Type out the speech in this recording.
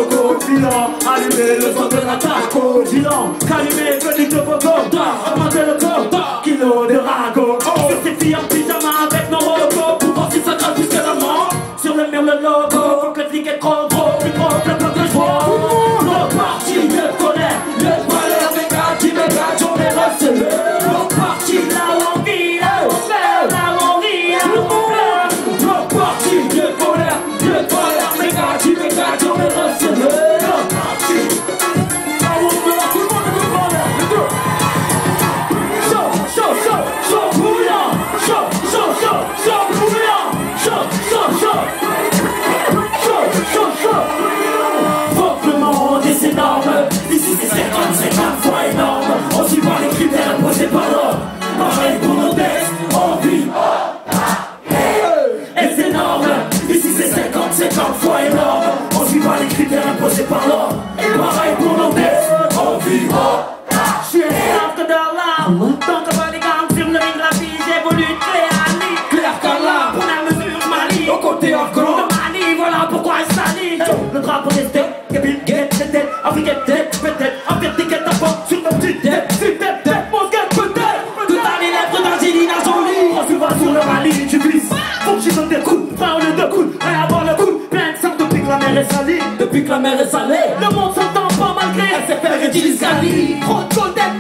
crocodile, allumer le son de l'attaque au gilan, calmer, venir de Bogota, augmenter le code, kilo de ragot. Sur ces filles en pyjama avec nos logos, pour voir si ça crache jusqu'à la mort. Sur le mur le logo, faut que le flic est trop gros, plus gros que le plan que je vois. L'autre partie, le colère, le malheur, mes gars, qui me gâtent, on est recelés. L'autre partie, là où on vit, là où on fait, là où on rit, là où on pleure. L'autre partie, le colère, mes gars, qui me gâtent, on est recelés. L'autre partie, là où on pleure, tout le monde est de colère, les deux. Chaud, chaud, chaud, chaud bouillant, chaud, chaud, chaud, chaud bouillant, chaud, chaud, chaud. Fuck le monde et c'est énorme. Ici c'est 50 fois énorme. On suit pas les critères imposés par l'homme. Pareil pour nos textes, on vit. Et c'est énorme. Ici c'est 50 fois énorme. On suit pas les critères imposés par l'homme. Pareil pour nos textes, on vit. Je suis esclave que de l'âme. Donc on va les gammes sur le ring, la vie j'évolue clair qu'à l'âme. Pour la mesure je m'allie au côté encore. Voilà pourquoi elle s'allie. Le drapeau des têtes, Kevin, get, tête, africaine, tête, peut-être, africaine, ta porte sur nos petites têtes, sur tête, mon gueule, peut-être. Tout à les lèvres d'Angelina Jolie. Quand tu vas sur le rallye, tu glisses. Faut que je donne des coups, pas au lieu de coups, rien avoir le coup. Plein de sang depuis que la mer est salée. Depuis que la mer est salée, le monde s'entend pas malgré. Elle s'est fait réutiliser. Trop de golden.